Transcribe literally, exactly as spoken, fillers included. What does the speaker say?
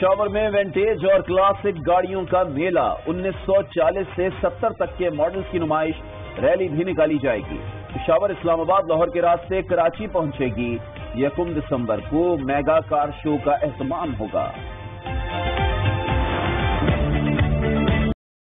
पेशावर में विंटेज और क्लासिक गाड़ियों का मेला उन्नीस सौ चालीस से सत्तर तक के मॉडल्स की नुमाइश, रैली भी निकाली जाएगी। पेशावर इस्लामाबाद लाहौर के रास्ते कराची पहुंचेगी। यकम दिसंबर को मेगा कार शो का एहतमाम होगा।